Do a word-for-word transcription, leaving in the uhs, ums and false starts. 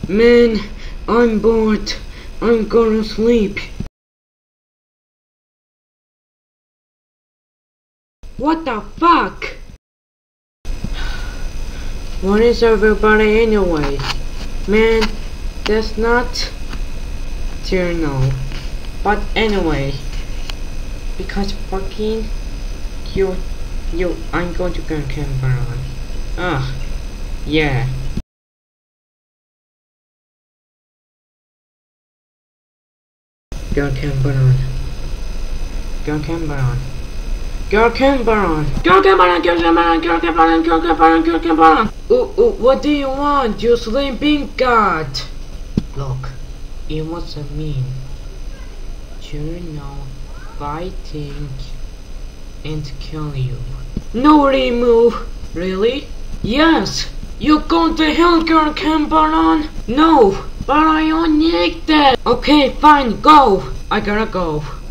Man, I'm bored. I'm gonna sleep. What the fuck? What is everybody anyway? Man, that's not journal. But anyway, because fucking you, you, I'm going to go camera. Ah, yeah. Girl Cameron. Girl Cameron. Girl Cameron. Girl Cameron. Girl Cameron. Girl Cameron. Girl Cameron. Girl Cameron. Ooh, ooh, what do you want, you sleeping god? Look, it wasn't mean. You know, fighting and kill you. No, Reimu. Really? Yes. You going to hell, Girl Cameron? No. But I don't need that. Okay, fine, go. I gotta go.